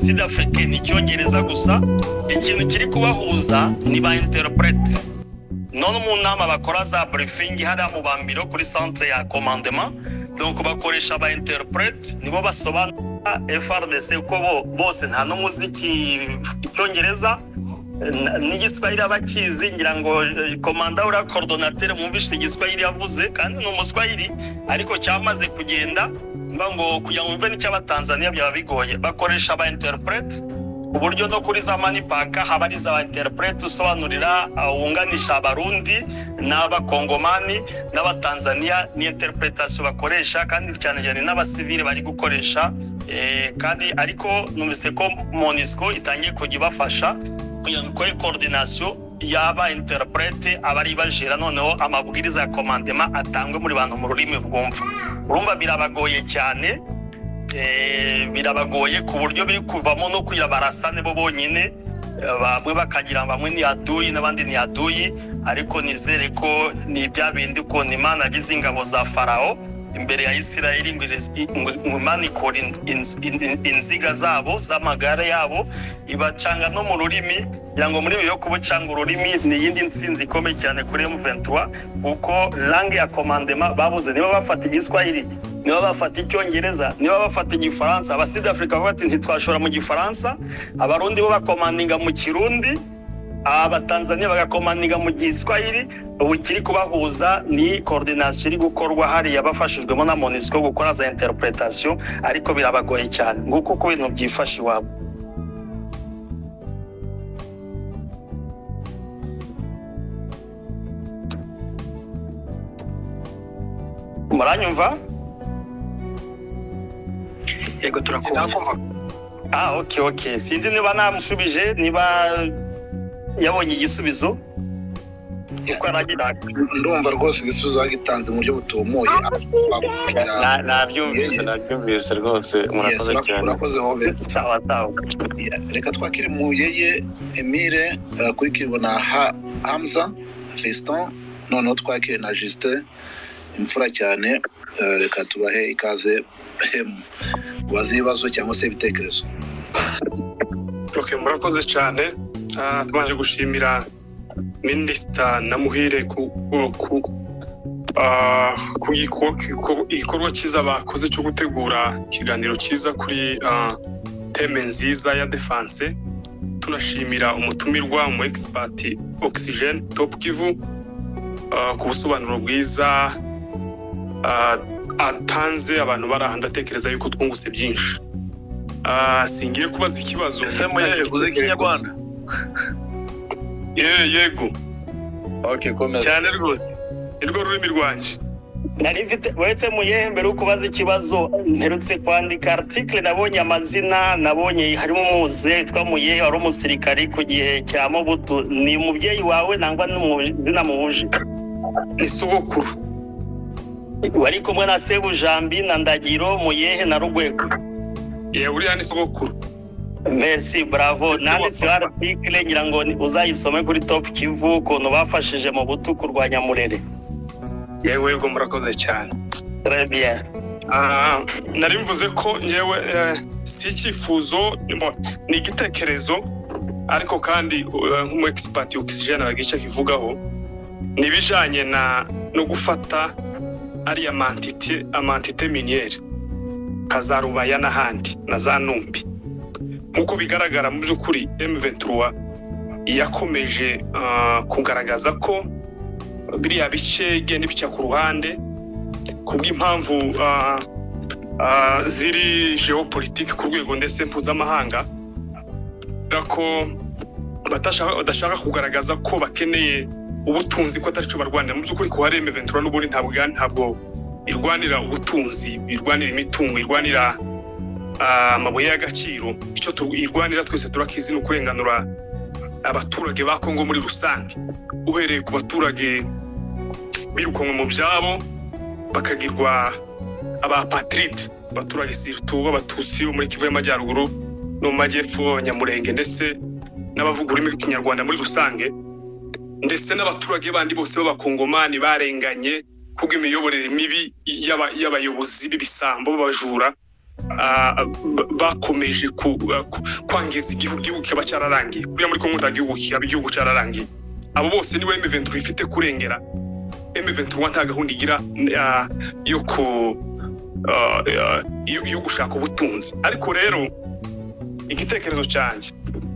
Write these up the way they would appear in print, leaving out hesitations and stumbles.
Sud-Afrique n'icyongereza gusa. Ikintu kiri kubahuza ni ba interprete. None mu nama bakora za briefing hariya mu bambiro kuri centre ya commandement, donc bakoresha ba interprete nibo basobanura FRDC uko bose nta no muziki icyongereza n'igiswahili abakizi ngira ngo komanda ura coordinateur mwumvise igiswahili yavuze kandi no muswahili ariko cyamaze kugenda ngo kugira ngo mve n'icyabatanzania byaba bigoye bakoresha ba interprete uburyo no kuri za manipaka habariza ba interprete usobanurira wunganisha abarundi n'abakongomani n'abatanzania ni interpretation bakoresha kandi cyane cyane n'abasivile bari gukoresha kandi ariko numvise ko MONUSCO itangiye kugibafasha kugira ngo coordination yaba interprete abari bajira noneho amabwiriza ya commandement atangwe muri bantu mu rurimi bwumva urumva birabagoye cyane birabagoye ku buryo biri kuvamo no kugira barasane bo bonyine bamwe bakagira bamwe ni aduyi n'abandi ni aduyi ariko nizere ko ni bya bindi ko Imana agize ingabo za Farao imbere ya Isirayeli ngo Imana ikora inziga zabo z'amagare yabo ibacanga no mu rurimi yango muri yo kubucanga ururimi ni yindi nsinzi ikomeye cyane kuri M23 uko langue ya commandement babuze niba bafata igiswahili niba bafata icyongereza niba bafata igifaransa aba South Africa bati ntitwashora mu gifaransa abarundi bo bakomandinga mu kirundi abatanzania bagakomandinga mu giswahili ubu kiri kubahuza ni coordination iri gukorwa hari yabafashijwemo na MONUSCO gukora za interpretation ariko birabagoye cyane nguko ko ibintu byifashe wabo muranyumva yego turakumva okay sinzi niba namushubije niba yabonye igisubizo uko aragira ndumva rwose igisubizo bagitanze mu buryo butomoye nabyumvise rwose murakoze cyane murakoze hobe sawa reka twakire mu yeye Emile kuri kiribona Hamza Fiston noneho twakire na Justin imfura cyane reka tubahe ikaze bazi ibibazo cyangwa se ibitekerezo. Murakoze cyane twaje gushimira Minisita Namuhire ku igikorwa cyiza bakoze cyo gutegura ikiganiro cyiza kuri teme nziza ya defense. Tunashimira umutumirwa mu expert Oxygen Top Kivu ku busobanuro bwiza atanze abantu barahanda tekereza yuko twunguse byinshi. Singiye kubaza ikibazo semuye uze Kinyarwanda. Yego. Okay, komeza. Cyane rwose. Irwo rurimi rwanje. Nari mfite wetse muye mbere ukubaza ikibazo mperutse kwandika article nabonye amazina nabonye harimo umuze twamuye ari umusirikari ku gihe cya Mobutu ni umubyeyi wawe nangwa n'umuzina muhuje ni sogokuru wari kumwe na Sebujambi na Ndagiro Muyehe na Rugwego uriya ni sogokuru. Merci bravo nanditse article ngira ngo uzayisome kuri Top Kivu ukuntu bafashije mu butu kurwanya Murere. Yego murakoze cyane. Très bien. Nari mvuze ko nyewe si icyifuzo ni igitekerezo ariko kandi nk'umu expert Oxygen aragice kivugaho nibijanye no gufata ari amantite miniere kazarubaya n'ahandi na za Numbi. Nkuko bigaragara mu by'ukuri M23 yakomeje kugaragaza ko biriya bice gende bica ku ruhande kubw'impamvu ziri geopolitique ku rwego ndetse mpuzamahanga ko badashaka kugaragaza ko bakeneye ubutunzi ko atari cyo barwanira. Mu by'ukuri ko hari M23 n'ubundi ntabwo irwanira ubutunzi, irwanira imitungo, irwanira amabuye y'agaciro. Icyo irwanira twese turakizi no kurenganura abaturage ba Kongo muri rusange, uhereye ku baturage birukanwe mu byabo bakagirwa abapatride, abaturage sirtu b'abatutsi bo muri Kivu y'Amajyaruguru no mu majyepfo y'Abanyamurenge ndetse n'abavuga ururimi rw'Ikinyarwanda muri rusange, ndetse n'abaturage bandi bose b'abakongomani barenganye kubw'imiyoborere mibi y'abayobozi b'ibisambo b'abajura bakomeje kwangiza igihugu kiba cyararangiye kuriya muri Kongo nta gihugu cyararangiye abo bose niwe M23 ifite kurengera M23 nta gahunda igira yo gushaka ubutunzi ariko rero igitekerezo cyanje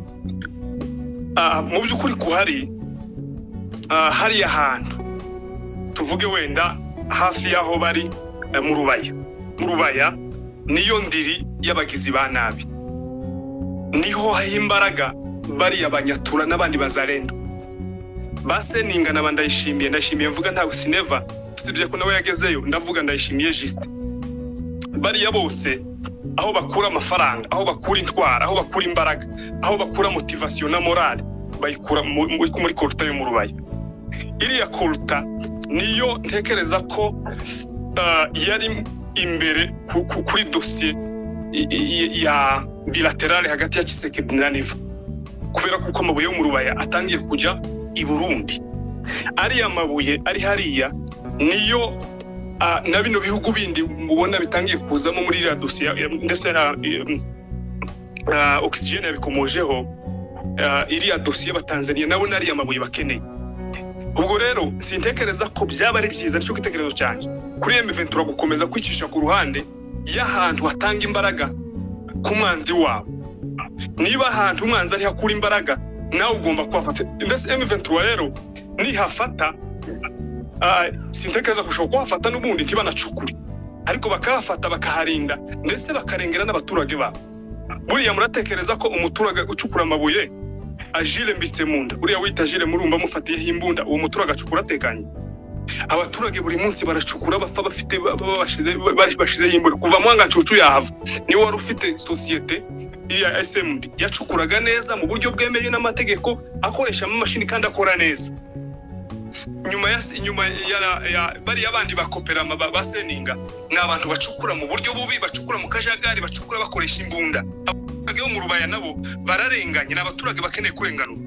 mu by'ukuri kuhari hari ahantu tuvuge wenda hafi yaho bari mu rubaya niyo ndiri y'abagizi ba nabi niho hahimbaraga bari abanyatura n'abandi bazarendo baseninga ndayishimiye mvuga ntawe sineva usibye ko nawe yagezeyo ndavuga ndayishimiye juste bari bose aho bakura amafaranga aho bakura intwara aho bakura imbaraga aho bakura motivation na morale bayikura muri Kolta yo mu rubaya iriya Kolta niyo ntekereza ko yari imbere kuri dossier ya bilaterale hagati ya Tshisekedi na Neva kubera kuko amabuye yo mu rubaya atangiye kujya i Burundi ariya mabuye ari hariya niyo na bino bihugu bindi mubona bitangiye kuzamo muri iriya dossier ndetse oxygene yabikomojeho iriya dossier y'Abatanzania nabo nariya mabuye bakeneye ubwo rero sintekereza ko byaba ari byiza cyo gitekerezo cyane kuri M23 gukomeza kwicisha ku ruhande y'ahantu hatanga imbaraga ku mwanzi wabo niba ahantu umwanzi ari hakura imbaraga nawe ugomba kwafata ndetse M23 rero nihafata sintekereza gushobora kuhafata n'ubundi ntibanacukure ariko bakahafata bakaharinda ndetse bakarengera n'abaturage babo buriya muratekereza ko umuturage ucukura amabuye Agile Mbitsemunda uriya wita Agile Murumba mufatiye imbunda uwo muturage acukura atekanye abaturage buri munsi baracukura bapfa bafite bashize imbunda kuva mwanga cucu yahava ni wari ufite societe ya SMB yacukuraga neza mu buryo bwemewe n'amategeko akoresha amamashini kandi akora neza nyuma ya bari abandi bakopera baseninga n'abantu bacukura mu buryo bubi bacukura mu kajagari bacukura bakoresha imbunda abaturage bo mu rubaya nabo bararenganye n'abaturage bakeneye kurenganura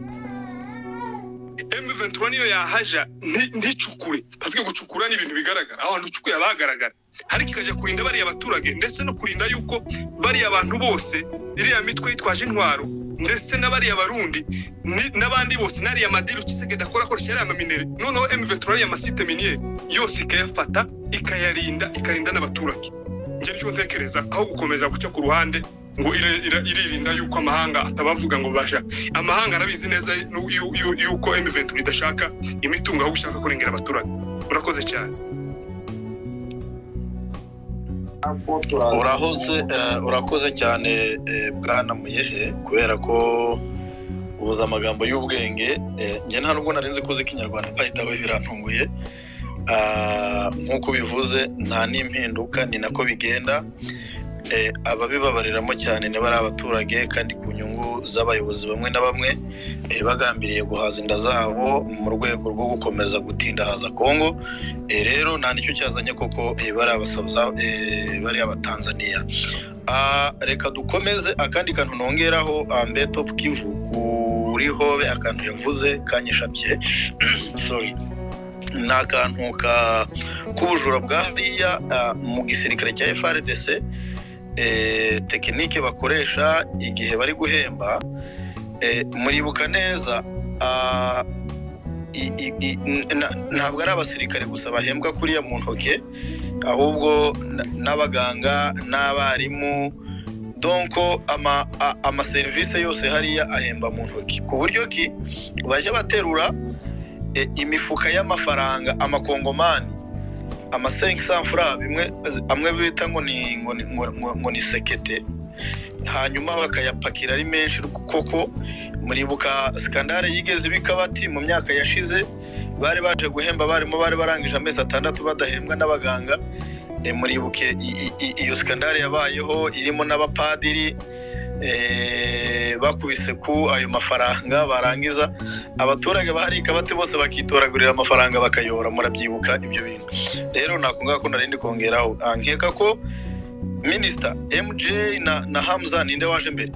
M23 niyo yahaja nticukure parce gucukura ni ibintu bigaragara aho ucukuye abagaragara hari kikaje kurinda bari abaturage ndetse no kurinda yuko bari abantu bose iriya mitwe yitwaje intwaro ndetse n'abari abarundi n'abandi bose nari ya madiru Tshisekedi akora akoresha ama minere noneho M23 ya masite miniere yose ikayafata ikarinda n'abaturage nje cyo ntekereza aho gukomeza guca ku ruhande ngo iririnda yuko amahanga atabavuga ngo basha amahanga arabizi neza yuko M23 idashaka imitungo aho gushaka kurengera abaturage urakoze cyane urakoze cyane bwana Muyehe kubera ko uvuza amagambo y'ubwenge nge nta nubwo narinzi kuzi Kinyarwanda bahitaho birantunguye nkuko bivuze nta n'impinduka ni nako bigenda ababibabariramo cyane ne bari abaturage kandi ku nyungu z'abayobozi bamwe na bamwe bagambiriye guhaza inda zabo mu rwego rwo gukomeza gutindahaza Kongo rero nta nicyo cyazanye koko bari abasabza bari abatanzania reka dukomeze akandi kantu nongeraho ambe Top Kivu kuri hobe akantu yavuze kanyishabye sorry nakantu kubujura bwa hariya mu gisirikare cya FARDC tekinike bakoresha igihe bari guhemba muribuka neza ntabwo ari abasirikare gusa bahembwa kuriya mu ntoke ahubwo n'abaganga n'abarimu donko ama service yose hariya ahemba mu ntoki ku buryo ki baje baterura imifuka y'amafaranga amakongomani ama 500 francs bimwe amwe bita ngo ni sekete hanyuma bakayapakira ari menshi koko muribuka skandale yigeze bikabati mu myaka yashize bari baje guhemba barimo bari barangije amezi 6 badahembwa n'abaganga muribuke iyo skandale yabayeho irimo n'abapadiri bakubise ku ayo mafaranga barangiza abaturage baharika bate bose bakitoragurira amafaranga bakayora murabyibuka ibyo bintu rero nakunga ko narindi kongeraho nkeka ko Minister MJ na Hamza ninde waje mbere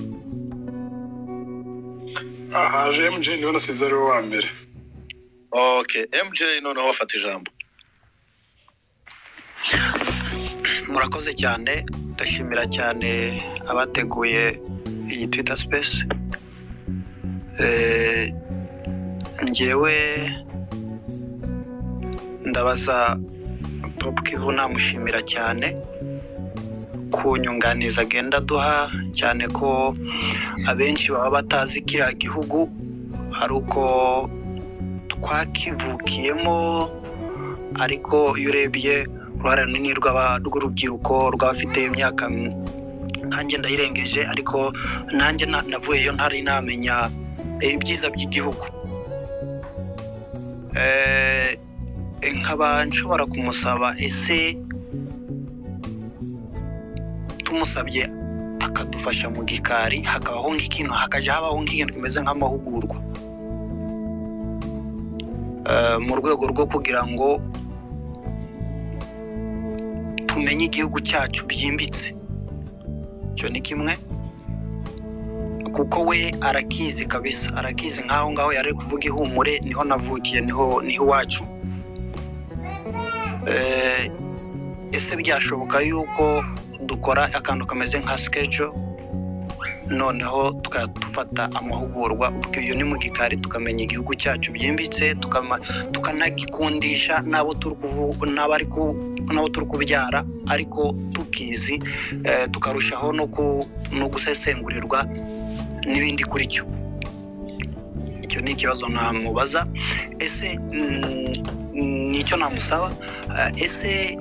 haje MJ niwe nasize ari wa mbere okay MJ noneho wafata ijambo murakoze cyane ndashimira cyane abateguye iyi Twitter Space. Njyewe ndabaza Top Kivu namushimira cyane ku nyunganizi agenda duha, cyane ko abenshi baba batazi kiriya gihugu ari uko twakivukiyemo, ariko iyo urebye uruhare runini rw'urubyiruko rw'abafite imyaka nkanjye ndayirengeje, ariko nanjye navuyeyo ntari namenya ibyiza by'igihugu. Nkaba nshobora kumusaba, ese tumusabye akadufasha mu gikari hakabaho nk'ikintu, hakaja habaho nk'ikintu kimeze nk'amahugurwa mu rwego rwo kugira ngo tumenye igihugu cyacu byimbitse. Cyo ni kimwe, kuko we arakizi kabisa, arakizi nkaho ngaho yari kuvuga Ihumure niho navukiye, niho iwacu. Ese byashoboka yuko dukora akantu kameze nka schedule, noneho tukadufata amahugurwa ubwo iyo ni mu gikari, tukamenya igihugu cyacu byimbitse, tukanagikundisha nabo turi kubyara, ariko tukizi, tukarushaho no gusesengurirwa n'ibindi kuri cyo. Icyo ni ikibazo namubaza. Ese nicyo namusaba, ese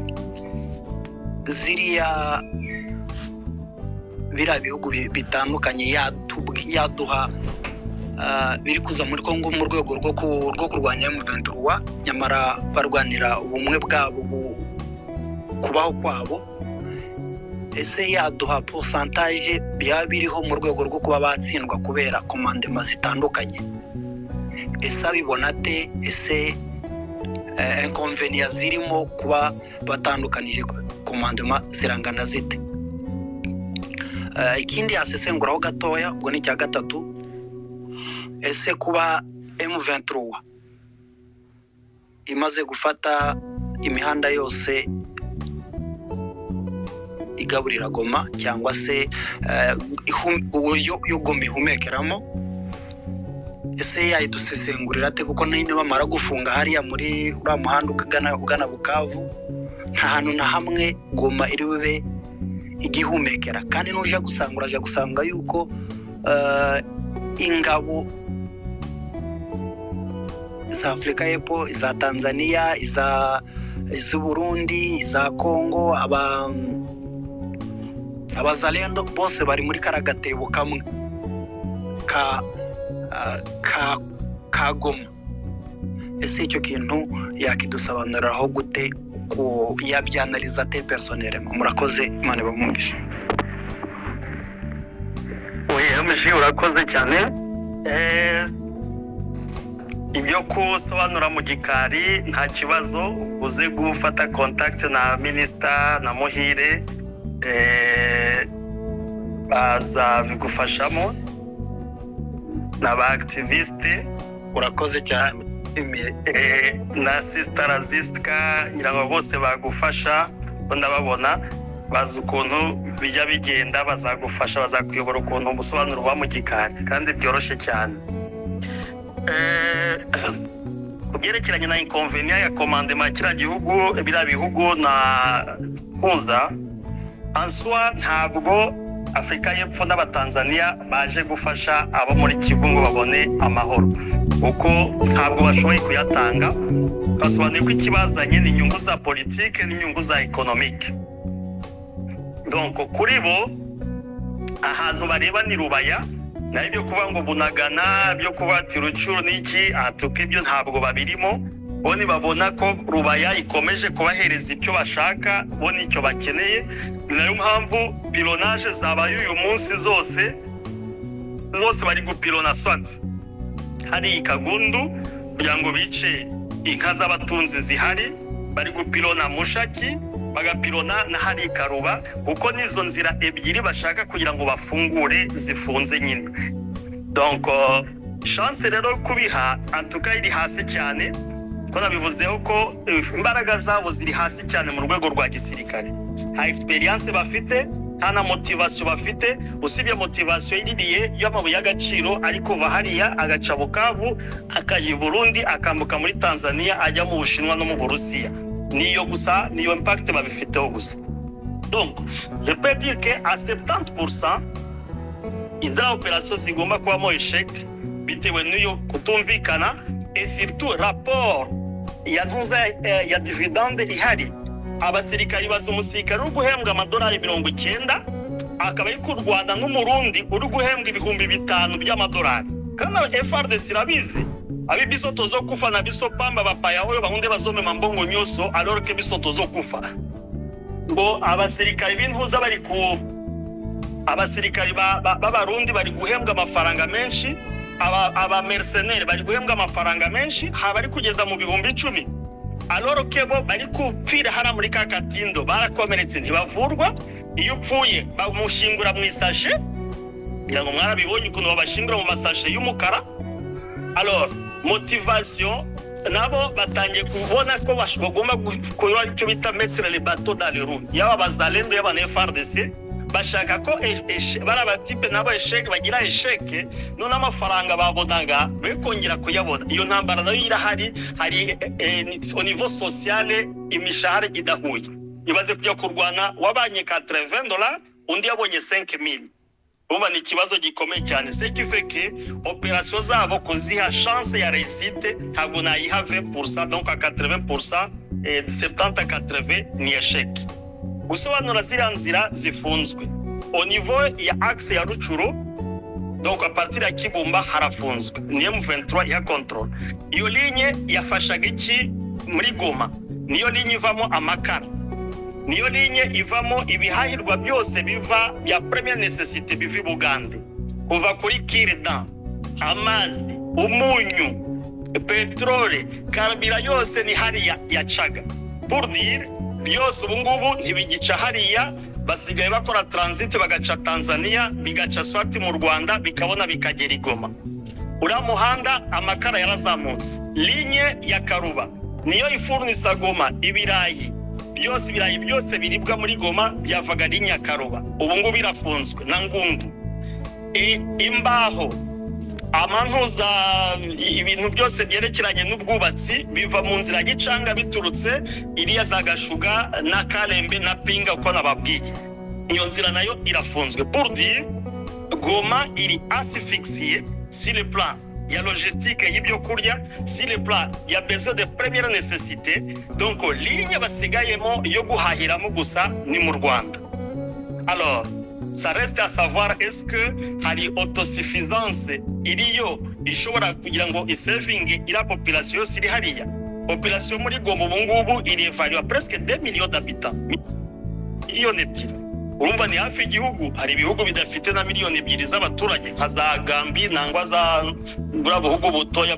ziriya biriya bihugu bitandukanye yaduha biri kuza muri Kongo mu rwego rwo kurwanya M23, nyamara barwanira ubumwe bwabo, kubaho kwabo, ese yaduha pourcentage byaba biriho mu rwego rwo kuba batsindwa kubera komandema zitandukanye? Ese abibona ate? Ese inconvenience zirimo kuba batandukanije komandema zirangana zite? Ikindi asesenguraho gatoya, ubwo ni cya gatatu, ese kuba M23 imaze gufata imihanda yose igaburira Goma, cyangwa se yo Goma ihumekeramo, ese yayidusesengurira ate? Kuko niba bamara gufunga hariya muri uriya muhanda ugana Bukavu, nta hantu na hamwe Goma iri bube igihumekera, kandi n'uje gusanga yuko ingabo za Afrika y'Epfo, iza Tanzania, iz'u Burundi, iza Kongo, abazalendo bose bari muri karagatebo kamwe ka Goma. Ese icyo kintu yakidusobanuriraho gute, ko yabyanaliza te personnellement? Murakoze, Imana ibamumugishe. Urakoze cyane. Ibyo kusobanura mu gikari nta kibazo, uze gufata contact na Minister na Muhire, bazabigufashamo n'aba activiste. Urakoze cyane. Na Sister Razistka, ngira ngo bose bagufasha, ndababona bazi ukuntu bijya bigenda, bazagufasha, bazakuyobora ukuntu ubusobanuro buba mu gikari, kandi byoroshye cyane. Kubyerekeranye na inconvenience ya commandement kiriya gihugu, biriya bihugu na Mpuza, answa ntabwo Afrika y'Epfo n'Abatanzania baje gufasha abo muri Kivu ngo babone amahoro, kuko ntabwo bashoboye kuyatanga. Basobanuye ko ikibazanye ni inyungu za politike n'inyungu za economique. Donc kuri bo ahantu bareba ni Rubaya, nayo byo kuvuga ngo Bunagana, byo kuvuga ati Rucuru n'iki, atuke ibyo ntabwo babirimo. Bo ni babona ko Rubaya ikomeje kubahereza icyo bashaka, bo nicyo bakeneye. Nayo mpamvu pilonage zabaye uyu munsi zose bari gupilona swat hari Kagundu kugira ngo bice inka z'abatunzi zihari, bari gupilona Mushaki, bagapilona na hari Karuba, kuko nizo nzira ebyiri bashaka kugira ngo bafungure zifunze nyine. Donc chance rero kubiha antuka iri hasi cyane, ko nabivuzeho ko imbaraga zabo ziri hasi cyane mu rwego rwa gisirikare. Ha experience bafite, nta na motivation bafite usibye motivation iriye y'amabuye y'agaciro ari kuva hariya agaca Bukavu akaja i Burundi akambuka muri Tanzania ajya mu Bushinwa no mu Burusiya niyo gusa niyo impact babifiteho gusa. Donc je peux dire que à 70% iza opération zigomba kubamo échec bitewe n'iyo kutumvikana et surtout rapport ya ntuza ya dividende ihari. Abasirikari baza umusirikare uri guhembwa amadolari 90 akaba ari ku Rwanda n'umurundi uri guhembwa ibihumbi 5 by'amadolari kandi FRDC irabizi abi bisoto zo kufa na biso pamba bapaya hoyo bahunde bazomema mbongo nyoso alors que bisoto zo kufa ngo abasirikari b'intuza bari ku abasirikari b'abarundi bari guhembwa amafaranga menshi aba mercenaires bari guhembwa amafaranga menshi habari kugeza mu bihumbi 10 alors que bo bari kupfira hara muri kakatindo barakomeretse ntibavurwa iyo upfuye bamushingura mu isashe ngira ngo mwarabibonye ukuntu babashingura mu masashe y'umukara. Alors motivation nabo batangiye kubona ko bagomba gukora icyo bita mettre les bateaux dans les roues yaba bazalendo yaba na FRDC bashaka ko barabatipe nabo échec bagira échec none amafaranga babonaga bekongera kuyabona. Iyo ntambara nayo irahari hari au niveau social imishahara idahuye ibaze kujya kurwana wabanye $80 undi yabonye 5000. Umva ni kibazo gikomeye cyane ce qui fait que opération zabo kuziha chance ya réussite ntabwo nayiha 20% donc à 80% et 70 à 80 ni échec. Gusobanura ziriya nzira zifunzwe au niveau ya axe ya Rucuru donc à partir ya Kibumba harafunzwe ni M23 ya control. Iyo ligne yafashaga iki muri Goma niyo ligne ivamo amakara niyo ligne ivamo ibihahirwa byose biva ya première nécessité bivi Bugande kuva kuri Kirdan amazi umunyu petrole karabira yose ni hariya yacaga pour dire byose ubu ngubu ntibigica hariya basigaye bakora transit bagaca Tanzania bigaca Swati mu Rwanda bikabona bikagera Igoma. Ura muhanda amakara yarazamutse ligne ya Karuba niyo ifurnisa Goma ibirayi byose biribwa muri Goma byavaga ligne ya Karuba ubu ngubu birafunzwe na Ngungu imbaho amantuza ibintu byose byerekeranye n'ubwubatsi biva mu nzira gicanga biturutse iriya za Gashuga na Kalembe na Pinga uko nababwiye iyo nzira nayo irafunzwe pour dire Goma iri asphyxié sur le plan ya logistique y'ibyo kurya sur le plan ya besoin de première nécessité donc ligne basigayemo yo guhahiramo gusa ni mu Rwanda. Alors ça reste à savoir est-ce que hari autosuffisance iriyo ishobora kugira ngo isaving ira population siri hariya population muri Goma ubu ngubu iri value presque 2 millions d'habitants miliyoni ebyiri. Urumva ni hafi igihugu hari ibihugu bidafite na miliyoni ebyiri z'abaturage nka za Gambia nangwa za bihugu butoya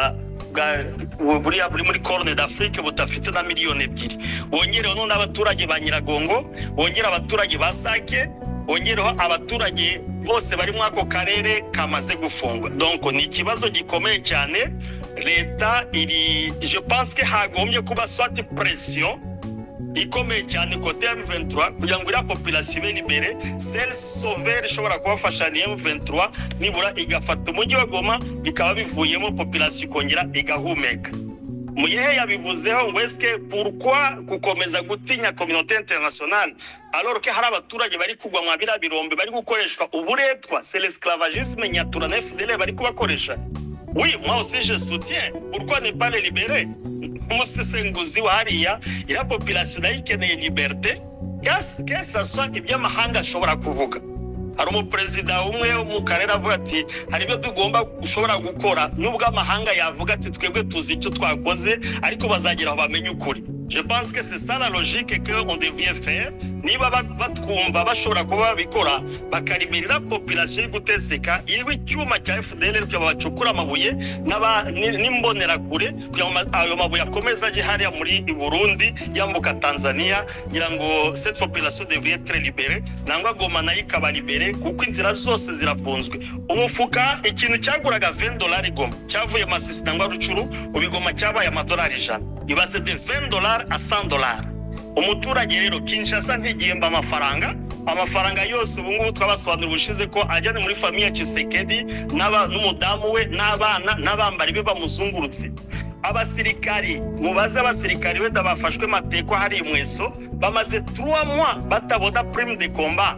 buri muri Corne d'Afrique butafite na miliyoni ebyiri. Wongereho none abaturage ba Nyiragongo wongera abaturage ba Sake wongereho abaturage bose bari mu ako karere kamaze gufungwa. Donc ni ikibazo gikomeye cyane leta iri je pense que hagombye kuba soit pression ikomeye cyane côté M23 kugira ngo ira population ibe libérée celle sauver ishobora kubafasha ni M23 nibura igafata umujyi wa Goma bikaba bivuyemo population kongera igahumeka. Muyehe yabivuzeho ngo eske pourquoi gukomeza gutinya communauté internationale alors que hari abaturage bari kugwa mu abira birombe bari gukoreshwa uburetwa c'est l'esclavagisme nyatura na FDL bari kubakoresha. Oui, moi aussi je soutiens. Pourquoi ne pas les libérer? Umusesenguzi wa hariya ira population ikeneye liberté que ça soit iby'amahanga ashobora kuvuga. Hari umuperezida umwe mu karere avuga ati hari ibyo tugomba ushobora gukora nubwo amahanga yavuga ati twebwe tuzi icyo twakoze ariko bazageraho bamenye ukuri. Je pense que c'est ça la logique que on devrait faire. Niba batwumva bashobora kuba babikora bakariberera population y'uguteseka iriwe icyuma cya FDL cyo babacukura amabuye n'imbonera kure kugira ngo ayo mabuye akomeza aje hariya muri Burundi yambuka Tanzania ngira ngo cette population devrait être libérée nangwa Goma nayo ikaba libérée kuko inzira zose zirafunzwe. Umufuka ikintu cyaguraga $20 Goma cyavuye Masisi nangwa Rucuru ubigoma cyabaye amadolari 100 ibaze de $20 à $100. Umuturage rero Kinshasa ntigihemba amafaranga amafaranga yose ubu ngubu twabasobanurira ubushize ko ajyana muri famiye ya Tshisekedi n'umudamu we n'abana n'abambari be bamuzungurutse. Abasirikari mubaze abasirikari wenda bafashwe mateko hari imweso bamaze 3 mois batabona prime de combat.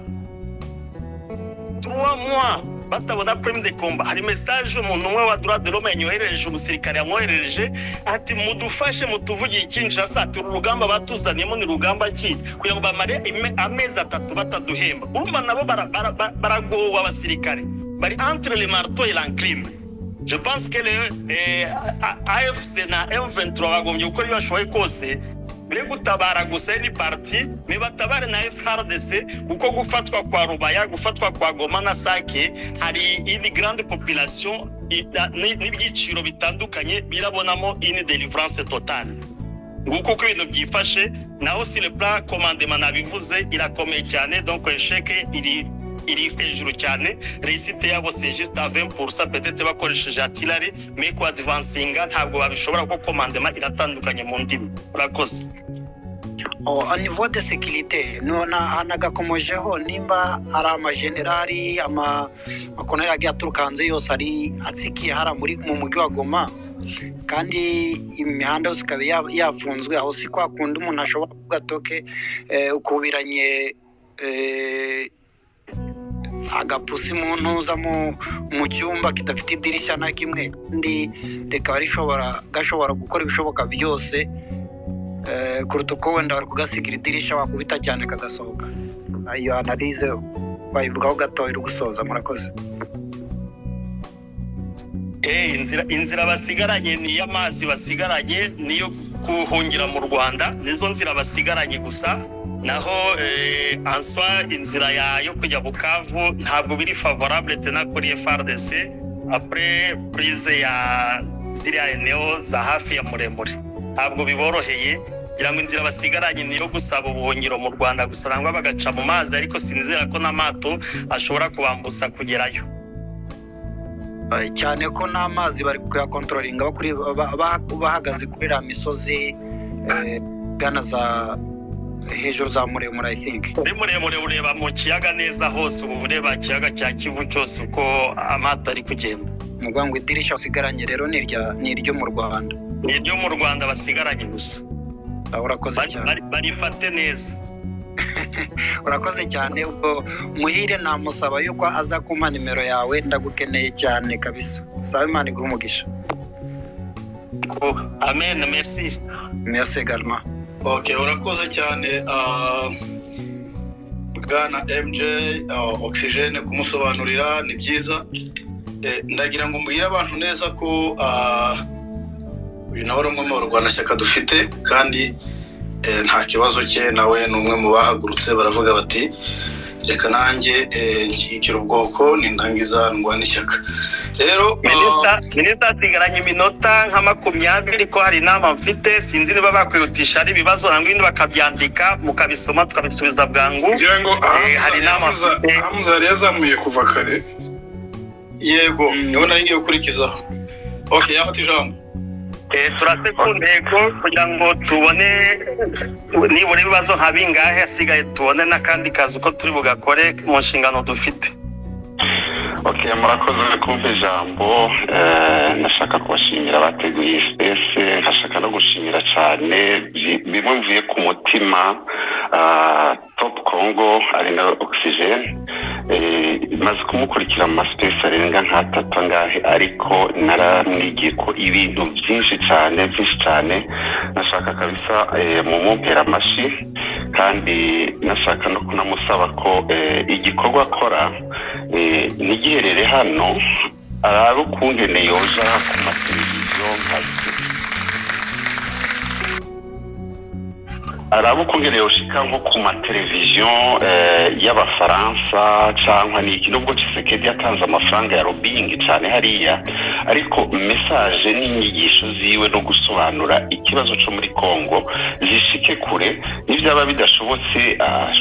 3 mois batabona prime de combat. Hari message umuntu umwe wa droit de l'homme yanyoherereje umusirikare yamwoherereje ati mudufashe mutuvugiye Kinshasa ati urugamba batuzaniyemo ni rugamba ki kugira ngo bamare amezi 3 bataduhemba. Urumva nabo baragowa abasirikare bari entre le marteau et l'enclume. Je pense que AFC na M23 bagombye gukora ibashoboye kose bire gutabara gusa ni parti me batabare na FRDC kuko gufatwa kwa Rubaya gufatwa kwa Goma na Sake hari une grande population n'ibyiciro bitandukanye birabonamo une délivrance totale. Nguko ko ibintu byifashe naho si le plan commandement nabivuze irakomeye cyane donc échec iri hejuru cyane. Réussite yabo c'est juste à 20% peut-être bakoresheje artillerie mais ko advancinga ntabwo babishobora ko commandement iratandukanye mu ndimi. Urakoze. Au niveau de sécurité nona anagakomojeho nimba ari amagenerali amakonera agiye aturukanze yose ari atsikiye hara muri mu mujyi wa Goma kandi imihanda yose ikaba yafunzwe aho si kwa kundi umuntu ashobora kugatoke ukubiranye agapusi mu ntuza mu cyumba kidafite idirishya na kimwe ndi reka gashobora gukora ibishoboka byose kuruta uko wenda bari kugasigira idirishya wakubita cyane kagasohoka. Ayo analize bayivugaho gato iri gusoza. Murakoze. Inzira basigaranye ni y'amazi basigaranye niyo kuhungira mu Rwanda nizo nzira basigaranye gusa. Naho answa inzira yo kujya Bukavu ntabwo biri favorable tena kuri FRDC après prise ya ziriya eneo za hafi ya muremure ntabwo biboroheye kugira ngo inzira basigaranye niyo gusaba ubuhungiro mu Rwanda gusa nangwa bagaca mu mazi ariko sinizera ko n'amato ashobora kubambusa kugerayo cyane ko n'amazi bari kuyakontrolinga bahagaze kuri la misozi gana za hejuru za muremure. I think muri muremure ureba mu kiyaga neza hose ubu ureba kiyaga cya Kivu cyose uko amato ari kugenda. Mugwango idirisha sigaranye rero ni iryo mu Rwanda. Ni iryo mu Rwanda basigaranye gusa. Urakoze cyane. Barifate neza. Urakoze cyane ubwo muhire namusaba yuko aza kumpa nimero yawe ndagukeneye cyane kabisa. Saba Imana iguhe umugisha. Amen, merci. Merci également. Okay, urakoze cyane bwana MJ Oxygene kumusobanurira ni byiza. Ndagira ngo mbwire abantu neza ko uyu nawe ari umwe mu barwanashyaka dufite kandi nta kibazo cye nawe ni umwe mu bahagurutse baravuga bati reka nanjye nshyigikira ubwoko nindangiza ndwana ishyaka. Rero Minista asigaranye iminota nka 20 ko hari inama mfite sinzi niba bakwihutisha ari ibibazo nangwa ibindi bakabyandika mukabisoma tukabisubiza bwangu. Ngira ngo hari inama mfite Hamza yari yazamuye kuva kare. Yego niho nari ngiye gukurikizaho. Okay, yafata ijambo. Turase ku ntego kugira ngo tubone nibura ibibazo nka bingahe asigaye tubone n'akandi kazi uko turi bugakore mu nshingano dufite. Okay, murakoze kumva ijambo. Nashaka kubashimira abateguye space, nkashaka no gushimira cyane bimwe mvuye ku mutima Top Congo ari na Oxygene maze kumukurikira mu space arenga nka 3 ngahe ariko naramwigiye ko ibintu byinshi cyane nashaka kabisa mu mumpera amashi kandi nashaka no kunamusaba ko igikorwa akora nigiherere hano arabe kungene yoja ku mateleviziyo arabe kungene yoshika nko ku mateleviziyo y'abafaransa cyangwa n'iki nubwo Tshisekedi yatanze amafaranga ya lobbying cyane hariya ariko message n'inyigisho ziwe no gusobanura ikibazo cyo muri Kongo zishike kure n'ivyaba bidashobotse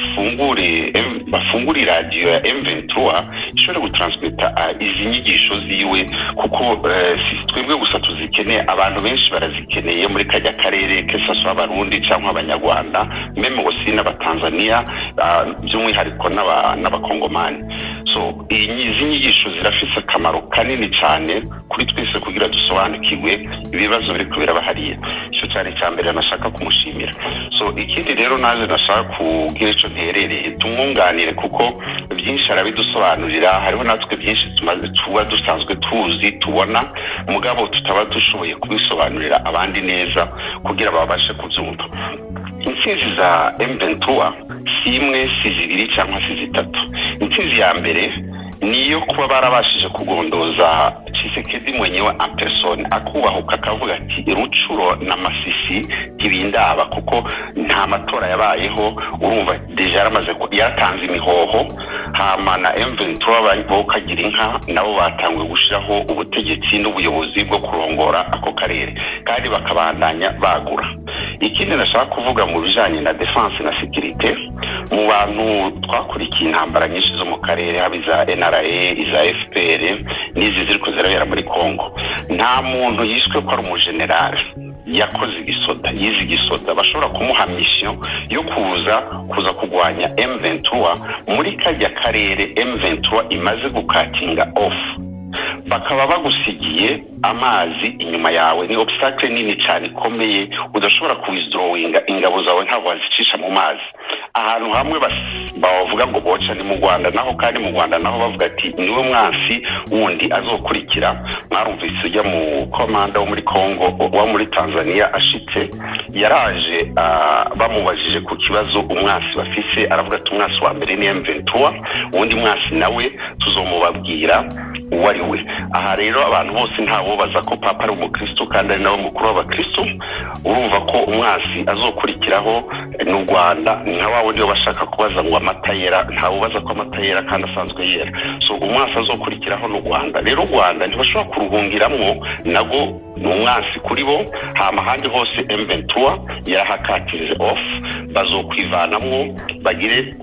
bafungure radio ya M23 ishobora gutransmita izi nyigisho ziwe kuko twebwe gusa tuzikeneye abantu benshi barazikeneye muri kajya karere kesaso abarundi cyangwa abanyarwanda meme wose n'abatanzania by'umwihariko n'abakongomani so izi nyigisho zirafise akamaro kanini cyane kuri twese kugira dusobanukirwe ibibazo biri kubera bahariye cyo cyane cyambere nashaka kumushimira so ikindi rero naje nashaka kugira ico nterereye tumwunganire kuko byinshi arabidusobanurira hariho natwe byinshi tuba dusanzwe tuzi tubona mugabo tutaba dushoboye kubisobanurira abandi neza kugira babashe kubyumva intsinzi za M23 si imwe si zibiri cyangwa si zitatu intsinzi ya mbere niyo kuba barabashije kugondoza Tshisekedi mwenyewe en personne akubahuka akavuga ati Rucuro na Masisi ntibindaba kuko nta matora yabayeho urumva deja yaramaze yatanze imihoho hama na M23 bokagira inka nabo batangwe gushiraho ubutegetsi n'ubuyobozi bwo kurongora ako karere kandi bakabandanya bagura ikindi nashaka kuvuga mu bijanye na defense na sécurité mu bantu twakurikiye intambara nyinshi zo mu karere habiza NRA iza FPR nizi ziriko zirabera muri Kongo nta muntu yishwe ko ari umugeneral yakoze igisoda yizi igisoda bashobora kumuha mission yo kuza kugwanya M23 muri kajya karere M23 imaze gukatinga off bakaba bagusigiye amazi inyuma yawe ni obstacle nini cyane ikomeye udashobora kuwithdrawinga ingabo zawe ntabwo wazicisha mu mazi ahantu hamwe bavuga ngo boca ni mu Rwanda naho kandi mu Rwanda naho bavuga ati niwe mwansi wundi azokurikira mwarumvise ujya mu komanda wo muri Kongo wa muri Tanzania ashitse yaraje bamubajije ku kibazo umwansi bafise aravuga ati umwansi wa mbere ni M23 undi mwansi nawe tuzomubabwira uwari we aha rero abantu bose ntabo baza ko papa ari umukristo kandi ari nawe mukuru w'abakristo urumva ko umwansi azokurikiraho n'u Rwanda nka wawe ndio bashaka kubaza ngo amata yera ntawo baza ko amata yera kandi asanzwe yera so umwansi azokurikiraho n'u Rwanda rero u Rwanda ntibashobora kuruhungiramwo nago n'umwansi kuri bo hama handi hose M23 yarahakatirize off bazokwivanamwo bagire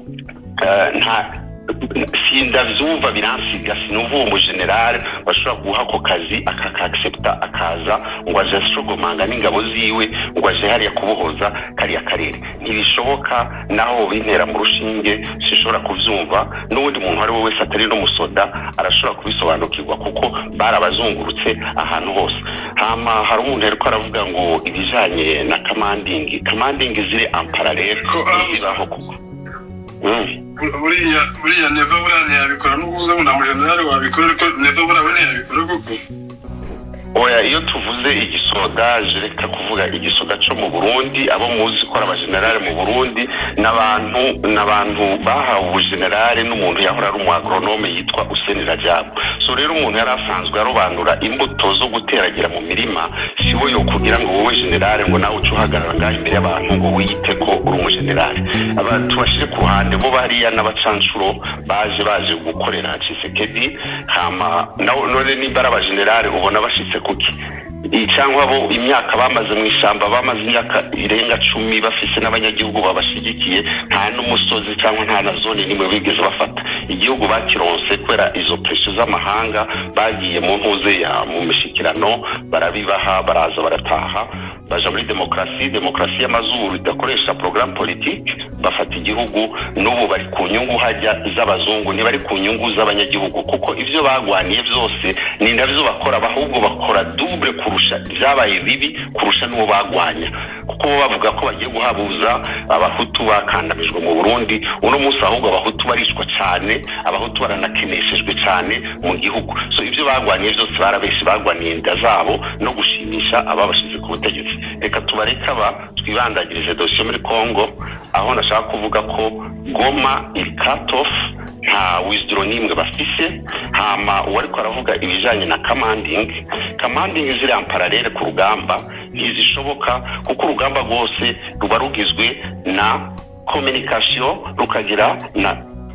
nta sindavyumva biransiga sinuvuye mu general bashobora guha ko kazi akaka-accepta akaza ngo aje strogomanga n'ingabo ziwe ngo aje hariya kubohoza kariya karere ntibishoboka naho bintera mu rushinge sishobora kuvyumva n'ubundi muntu ari we wese atari no musoda arashobora kubisobanukirwa kuko barabazungurutse ahantu hose hama hari umuntu ariko aravuga ngo ibijanye na commanding ziri en parallel izaho kuko buriya neva burane yabikora n'uvuze ngo na mujenerali wabikora ariko neva burane yabikora koko oya iyo tuvuze igisoda reka kuvuga igisoda cyo mu Burundi abo muzi ko abagenerale mu Burundi n'abantu bahawe ubugenerale n'umuntu yahora ari umugronome yitwa Hussein Rajab so rero umuntu yarasanzwe arobanura imbuto zo guteragira mu mirima siwo yo kugira ngo wowe generale ngo nawe ucuhagarara ngaho imbere y'abantu ngo wiyite ko uri umugenerale abantu bashire ku ruhande bo bariya n'abacancuro baje gukorera Tshisekedi hama none nimbara abagenerale ubona bashitse kuki cyangwa bo imyaka bamaze mu ishamba bamaze imyaka irenga 10 bafise n'abanyagihugu babashigikiye nta n'umusozi cyangwa nta na zone nimwe bigeze bafata igihugu bakironse kwera izo pressure z'amahanga bagiye mu ntuze ya mu mishikirano barabibaha baraza barataha baje muri demokrasi y'amazuru idakoresha program politique bafata igihugu n'ubu bari ku nyungu hajya z'abazungu ni bari ku nyungu z'abanyagihugu kuko ivyo bagwaniye byose ni ndavyo bakora bahubwo bakora double kurusha byabaye bibi kurusha n'uwo bagwanya kuko bavuga ko bagiye guhabuza abahutu bakandamijwe mu Burundi uno munsi ahubwo abahutu barishwa cyane abahutu baranakeneshejwe cyane mu gihugu so ivyo bagwaniye byose barabeshi bagwaniye inda zabo no gushimisha ababashize ku butegetsi reka tubareka twibandagirije dosiye muri Kongo aho nashaka kuvuga ko Goma iri cut off nta withdraw nimwe bafise hama uwariko aravuga ibijanye na commanding ziri en parallel ku rugamba ntizishoboka kuko urugamba rwose ruba rugizwe na communication rukagira na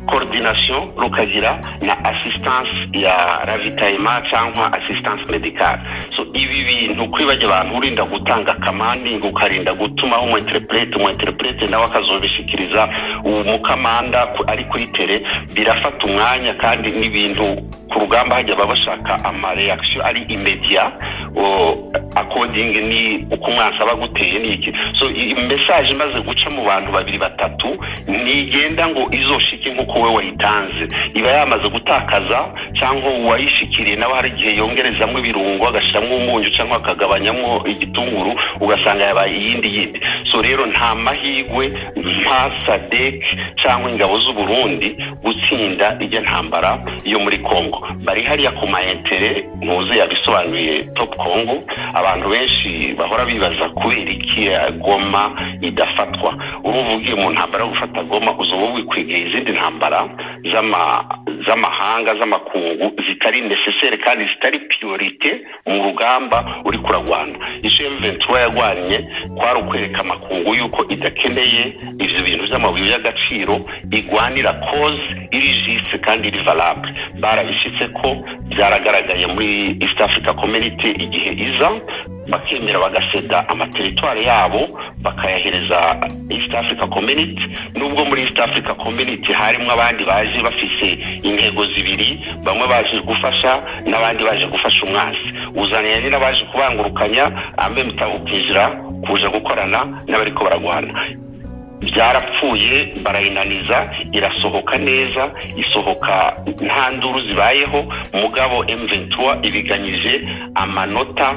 coordination rukagira na assistance ya ravitaillement cyangwa assistance médicale. So ibi bintu kwibajya abantu urinda gutanga commanding ukarinda gutuma umu interprete nawe akazobishikiriza umukamanda ari kuri tele birafata umwanya kandi n'ibintu ku rugamba hajya babashaka ama reaction ari immediate according ni ukumwansa baguteye niki. So message imaze guca mu bantu babiri batatu nigenda ngo izoshike nkuko we wayitanze iba yamaze gutakaza cyangwa wayishikiriye nawe hari gihe yongerezamwe ibirungo agashiramo umunyu cyangwa akagabanyamo igitunguru ugasanga yabaye yindi. So rero nta mahigwe nta SADC cyangwa ingabo z'u Burundi gutsinda ijya ntambara yo muri Kongo. Bari hariya ku maintere ntuze yabisobanuye Top Congo. Abantu benshi bahora bibaza kubera iki Goma idafatwa. Uruvugiye mu ntambara yo gufata Goma uzobo wikwigeye izindi ntambara z'amahanga z'amakungu zitari necessaire kandi zitari priorite mu rugamba uri kuragwana. Ishe M23 yagwanye kwari ukwereka amakungu yuko idakeneye ivyo bintu by'amabuye y'agaciro igwanira cause iri juste kandi iri valable. Barabishitse ko byaragaragaye muri East Africa Community igihe iza bakemera bagaseda amateritware yabo bakayahereza East Africa Community. Nubwo muri East Africa Community harimo abandi baje bafise intego zibiri, bamwe baje gufasha n'abandi baje gufasha umwansi. Uzaniye ni nabaje kubangurukanya ambe mutawukijira kuja gukorana n'abariko baragwana. Byarapfuye barayinaniza irasohoka neza, isohoka nta nduru zibayeho. Mugabo M23 ibiganyije amanota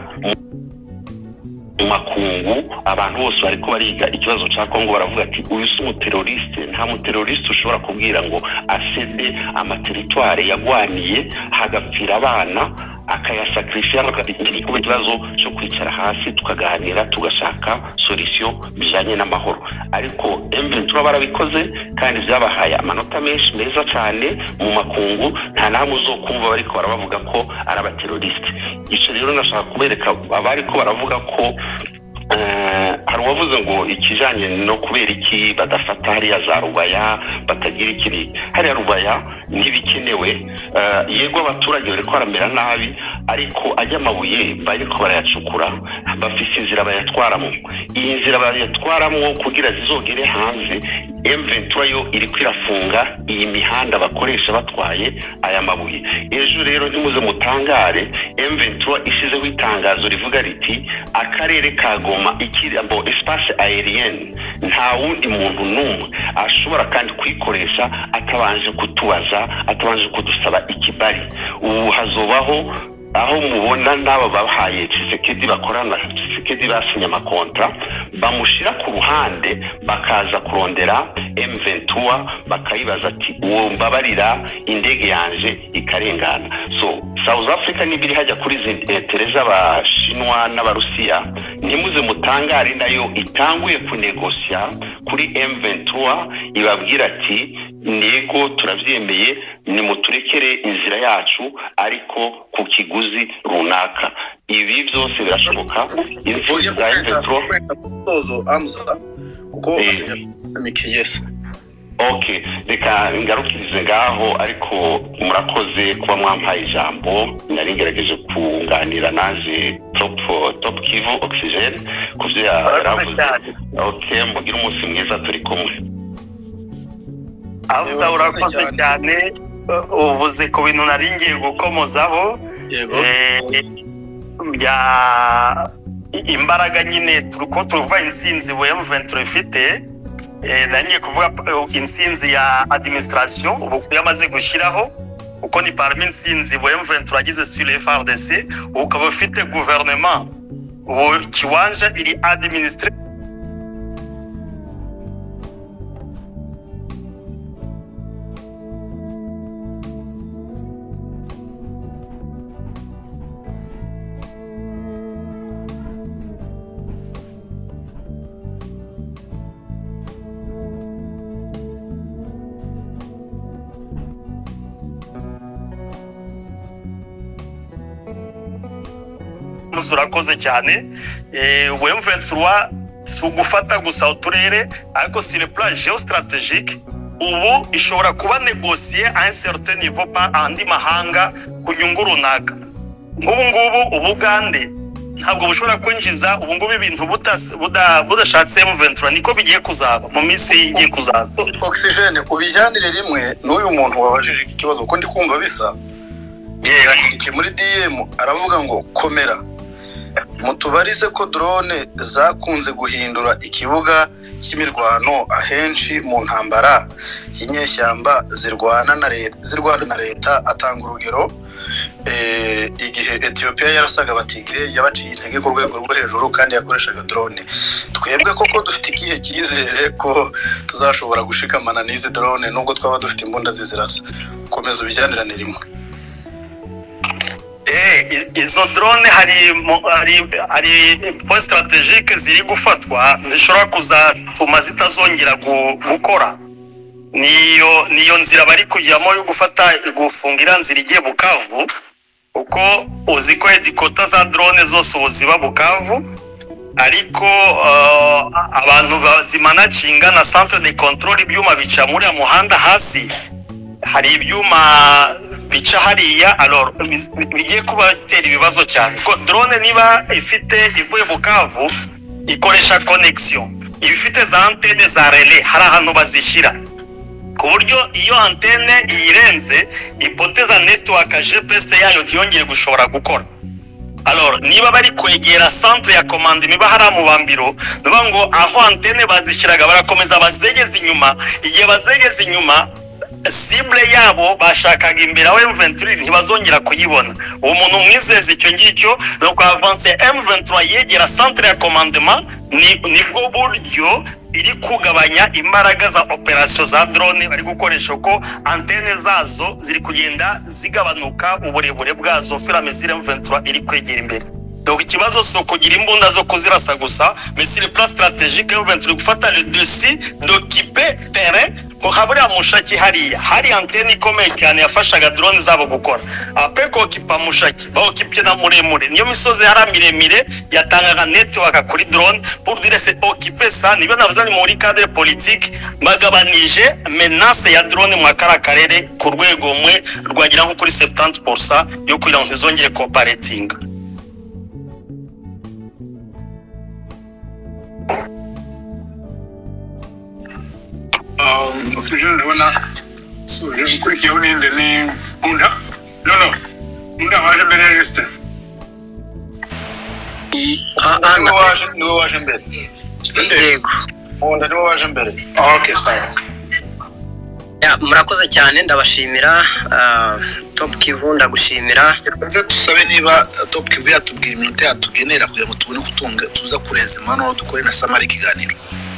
makungu. Abantu bose bariko bariga ikibazo ca Kongo baravuga ati uyu si umuteroriste. Nta muteroriste ushobora kubwira ngo asede amateritware yagwaniye hagapfira abana akayasacrifier akadikubita ikibazo cyo kwicara hasi tukaganira tugashaka solution bijanye n'amahoro. Ariko M23 barabikoze kandi byabahaye amanota menshi meza cyane mu makungu. Nta namwe uzokumva bariko baravuga ko ari abateroriste. Ico rero nashaka kubereka abariko baravuga ko hari wavuze ngo ikijanye no kubera iki badafata hariya za Rubaya batagira ikiri hariya Rubaya ntibikenewe. Yego abaturage bariko baramera nabi ariko ajya amabuye bariko barayacukura bafise inzira bayatwaramo. Iyi nzira bayatwaramo kugira zizogere hanze. M23 yo iri kwirafunga iyi mihanda bakoresha batwaye aya mabuye. Ejo rero ntimuze mutangare M23 ishizeho itangazo rivuga riti akarere ka Goma ikirabo espace aérienne nta wundi muntu numwe ashobora kandi kwikoresha atabanje kutubaza atabanje kudusaba ikibari. Ubu hazobaho aho mubona naba bahaye Tshisekedi bakorana Tshisekedi basinya amakontra bamushira ku ruhande bakaza kurondera M23 bakayibaza ati uwo mbabarira indege yanje ikarengana. So South Africa nibiri hajya kuri Tereza abashinwa n'abarusiya ntimuze mutangare nayo itanguye kunegosia kuri M23 ibabwira ati nego turavyemeye ni muturekere inzira yacu ariko ku kiguzi runaka. Ibi byose birashoboka. Inzira za M23 Amza kuko amikiyese. Okay, reka ngarukirize ngaho ariko murakoze kuba mwampaye ijambo. Nari ngerageje kunganira naje Top Kivu Oxygen kuvyo yaravuze. Okay, mugira umunsi mwiza turi kumwe. Avuga urakoze cyane uvuze ko bintu naringiye gukomozaho. Ya imbaraga nyine turuko turuva insinzi we M23 ifite. Naniye kuvuga insinzi ya administration ubu yamaze gushiraho uko ni parmi insinzi we M23 agize sur le FARDC ukaba ufite gouvernement ubu kiwanja iri administrer urakoze cyane. M23 si ugufata gusa uturere ariko sur le plan géostratégique ubu ishobora kuba negosiye à un certain niveau par andi mahanga ku nyungu runaka. Nk'ubu ngubu Ubugande ntabwo bushobora kwinjiza ubu ngubu ibintu budashatse M23 niko bigiye kuzaba mu minsi igiye kuzaza. Oxygene ubijyanire rimwe n'uyu muntu wabajije iki kibazo ko ndi kumva bisa iki muri DM aravuga ngo komera mutubarize ko drone zakunze guhindura ikibuga cy'imirwano ahenshi mu ntambara inyeshyamba zirwana na leta atanga urugero igihe Ethiopia yarasaga Abatigre yabaciye intege ku rwego rwo hejuru kandi yakoreshaga drone. Twebwe koko dufite ikihe cyizere ko tuzashobora gushikamana n'izi drone nubwo twaba dufite imbunda zizirasa. Komeza ubijyanirane rimwe. Izo drone hari point strategique ziri gufatwa zishobora kuzatuma zitazongera gukora. Niyo nzira bari kujyamo yo gufungira nzira igiye Bukavu uko uzi ko headquarter za drone zose uziba Bukavu ariko abantu bazimanacinga na centre de contrôle ibyuma bica muri muhanda hasi hari ibyuma bica hariya alors bigiye kubatera ibibazo cyane ko drone niba ifite ivuye Bukavu ikoresha connection ifite za antenne za relais hari ahantu bazishyira ku buryo iyo antenne irenze ipoteza network GPS yayo ntiyongere gushobora gukora. Alors niba bari kwegera centre ya commande niba hari mu bambiro niba ngo aho antenne bazishyiraga barakomeza bazegeza inyuma igihe bazegeza inyuma cible yabo bashakaga imbere aho M23 ntibazongera kuyibona. Uwo muntu mwizeze icyo ngicyo no avancer M23 yegera centre ya commandement nibwo buryo iri kugabanya imbaraga za operation za drone bari gukoresha ko antenne zazo ziri kugenda zigabanuka uburebure bwazo fira mesire M23 iri kwegera imbere. Donc ikibazo so kugira imbunda zo kuzirasa gusa mais sur le plan stratégique M23 gufata le dessus d'occuper terrain ko habura mushaki hari antenne ikomeye cyane yafashaga drone zabo gukora. Après ko okipa mushaki ba okipye na muremure niyo misozi haramiremire yatangaga network kuri drone pour dire c'est occuper ça niba navuzani muri cadre politique bagabanije menace ya drone mu karere ku rwego mwe rwagira nko kuri 70% yo kugira ngo ntizongere cooperating. Oxygene ndabona suje ukurikiyeho ninde ni Munda Munda waje mbere register niwe waje mbere yego Munda niwe waje mbere. Okay sawa. Murakoze cyane ndabashimira Top Kivu ndagushimira. Nze tusabe niba Top Kivu yatubwira iminota yatugenera kugira ngo tubone kutunga tuza kurezima no dukore na samari kiganiro.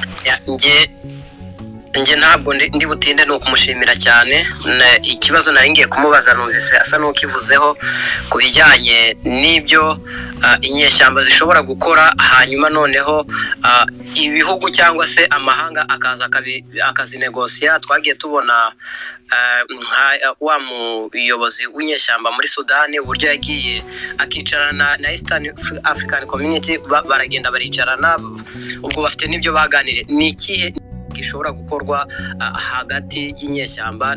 Nje ntabwo ndi butinde no kumushimira cyane. Ikibazo nari ngiye kumubaza numvise asa n'ukivuzeho kubijyanye n'ibyo inyeshyamba zishobora gukora hanyuma noneho ibihugu cyangwa se amahanga akazinegosia. Twagiye tubona wa muyobozi w'inyeshyamba muri Sudani uburyo yagiye akicarana na Eastern African Community baragenda baricarana ubwo bafite n'ibyo baganire. Ni ikihe gishobora gukorwa hagati y'inyeshyamba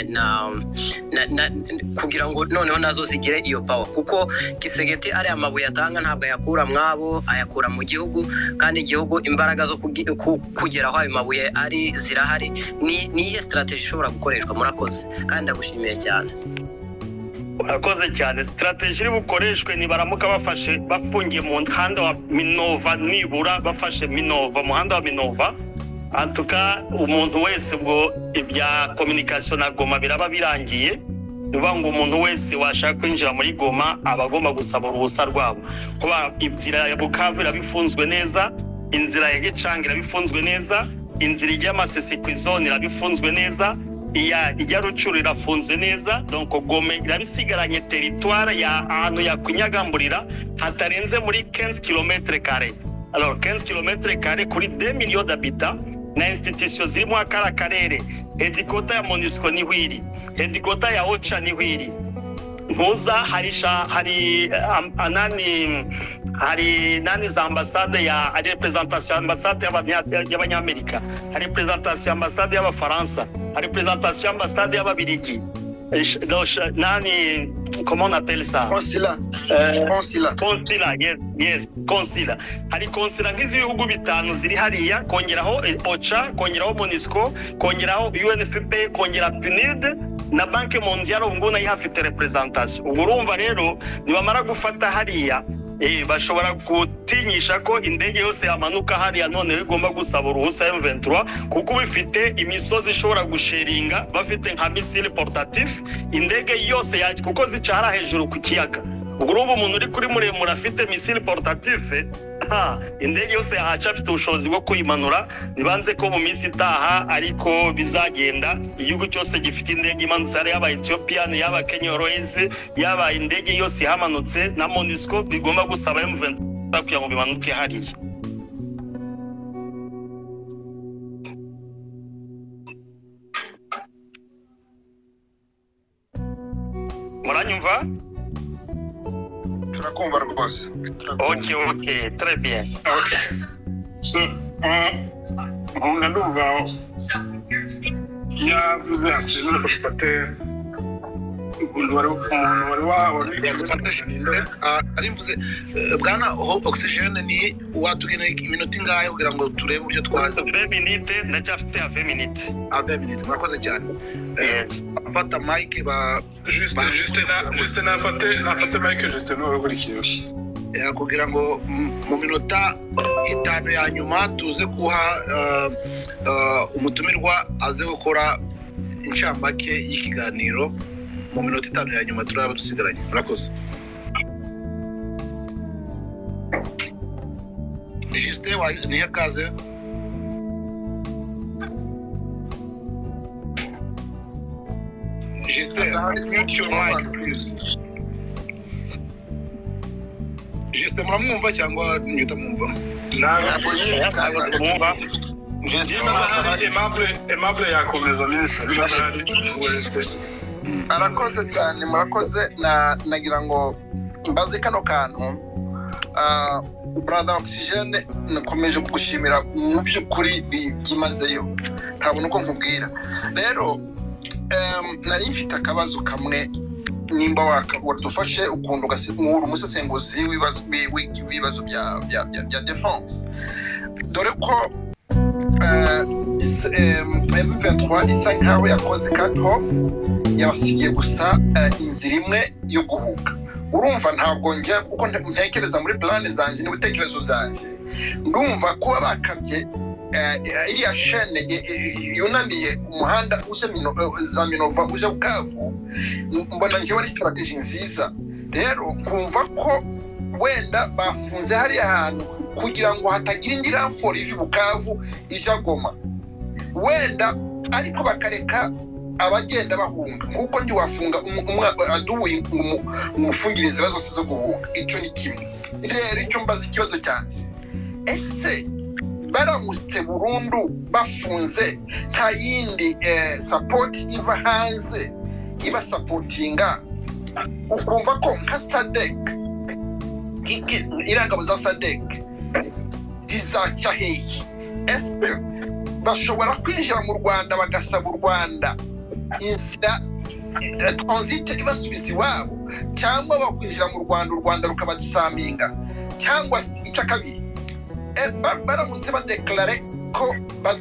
kugira ngo noneho nazo zigire iyo power kuko Kisegeti ari amabuye atanga ntabwo yakura mwabo ayakura mu gihugu kandi igihugu imbaraga zo kugeraho ayo mabuye ari zirahari. Ni strategy ishobora gukoreshwa. Murakoze kandi ndagushimiye cyane. Urakoze cyane. Strategy iri bukoreshwe ni baramuka bafungiye mu muhanda wa Minova nibura bafashe Minova muhanda wa Minova antuka umuntu wese ubwo ibya communication na Goma biraba birangiye niba ngo umuntu wese washaka kwinjira muri Goma abagomba gusaba uruhusa rwabo kuba inzira ya Bukavu irabifunzwe neza, inzira ya Gicanga irabifunzwe neza, inzira ijya Masisi ku zone irabifunzwe neza, ijya Rucuru irafunze neza. Donc Goma irabisigaranye territoire ya ahantu yakunyagamburira hatarenze muri 15 km². Alors 15 km² kuri 2 millions d'habitants na institution ziri mu akarere headquarter ya MONUSCO ni hwiri, headquarter ya OCHA ni hwiri, ntuza hari nani za ambasade ya ari representation ambasade y'abanyamerika, hari representation ambasade y'abafaransa, hari representation ambasade y'ababirigi. Nani, comment on appelle ça? Consulat. Consulat, yes, consulat. Hari consulat nk'izi bihugu bitanu ziri hariya, kongeraho OCHA, kongeraho MONUSCO, kongeraho UNFP, kongera PNUD na Banque Mondiale ubu ngubu nayo hafite representation. Ubu urumva rero nibamara gufata hariya bashobora gutinyisha ko indege yose yamanuka hariya none igomba gusaba uruhusa M23 kuko bifite imisozi ishobora gusheringa, bafite nka missile portatif indege yose kuko zicara hejuru ku kiyaga. Ubwo umuntu uri kuri muremure afite missile portatif indege yose yahaca afite ubushobozi bwo kuyimanura. Nibanze ko mu minsi itaha ariko bizagenda igihugu cyose gifite indege imanutse, yaba Ethiopian, yaba Kenya Airways, yaba indege yose yahamanutse na MONUSCO bigomba gusaba M23 kugira ngo bimanuke hariya. Muranyumva? Turakumva rwose. Okay, très bien. Okay. So, nkunda ndumva yavuze ashinzwe gufata umuntu ari mvuze bwana oxygene ni watugenera iminota ingahe kugira ngo turebe uburyo twaza 20 minutes ndacyafite 20 minutes 20 minutes murakoze cyane. Fata mic ba juste nafate mic juste no gukurikiye kugira ngo mu minota 5 ya nyuma tuze kuha umutumirwa aze gukora inshamake y'ikiganiro. Mu minota 5 ya nyuma turaba dusigaranye. Murakoze. Juste wahize ni akaze. Juste mute your mic please. Juste muramwumva cyangwa nyuta mwumva? Mwumva. Aimable yakomeza minisitiri wese. Arakoze cyane, murakoze. Nagira ngo mbaze kano kantu brother oxygene, nakomeje kugushimira mu by'ukuri bimazeyo, ntabwo uko nkubwira. Rero nari mfite akabazo kamwe, nimba wadufashe ukuntu ugasigura umusesenguzi w'ibibazo bya defense, dore ko M23 isa nkaho yakoze cut off, yabasigiye gusa inzira imwe yo guhuga. Urumva ntabwo njya uko ntekereza muri plan zanjye n'ibitekerezo zanjye, ndumva kuba bakabye iriya shene yunamiye umuhanda uje za Minova uje Bukavu, mbona njyewe ari strategy nziza. Rero nkumva ko wenda bafunze hariya hantu kugira ngo hatagira indi ramfort ivi Bukavu ija Goma, wenda ariko bakareka abagenda bahunga nkuko ndi wafunga aduwe umufungire inzira zose zo guhunga. Icyo ni kimwe. Rero icyo mbaza ikibazo cyanjye, ese baramutse burundu bafunze nta yindi support iva hanze iba supportinga, ukumva ko nka SADC irangabo za SADC zizaca hehe? Ese bashobora kwinjira mu Rwanda bagasaba u Rwanda inzira transit ibasubiza iwabo, cyangwa bakwinjira mu Rwanda u Rwanda rukabasaminga, cyangwa se icya kabiri baramutse badeklare ko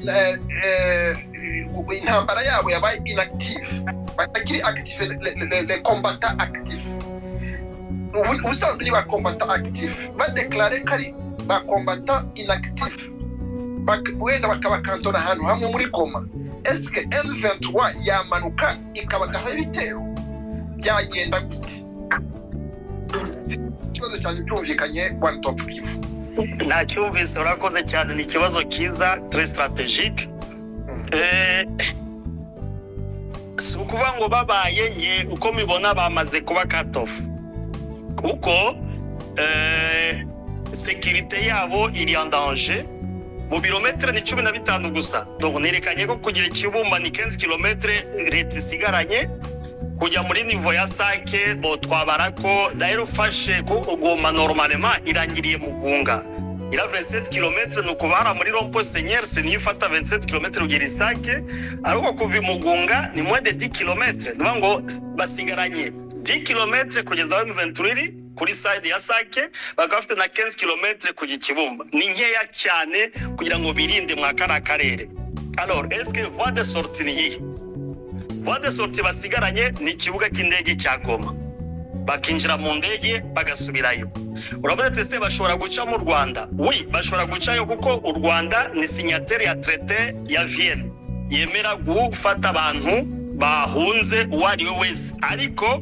intambara yabo yabaye inactive, batakiri active, le combattant active. Ubusanzwe ni ba combattant active, badeklare kari ba combattant inactive, wenda bakabakantona ahantu hamwe muri Goma. Est-ce que M23 yamanuka ikabagaho ibitero? Byagenda gute? Ikibazo cyane cyumvikanye one top Kivu. Nacyumvise, urakoze cyane, ni ikibazo kiza très stratégique. Si ukuvuga ngo babaye nye uko mibona bamaze kuba cut off, kuko sécurité yabo iri en danger. Mu birometero ni 15 gusa, donc nerekanye ko kugira ikibumba ni 15 km leta isigaranye. kujya muri nivo ya Sake bo twabara ko rero ufashe ko ugoma normalement irangiriye Mugunga ira 27 km no kubara muri Rompo Seigneur sinifata 27 km ugera Sake ariko kuva Mugunga ni moins de 10 km ngo basigaranye 10 km kugeza aho M23 kuri side ya Sake bakafite na 15 km kujya Kibumba ni nkeya cyane kugira ngo birinde mwakara karere. Alors est-ce que voie de sortie ni voie de sortie basigaranye ni kibuga cy'indege cya Goma bakinjira mu ndege bagasubirayo. Urabona tese bashobora guca mu Rwanda? Oui, bashobora gucayo kuko u Rwanda ni signataire ya traité ya Vienne yemera gufata abantu bahunze uwari we wese ariko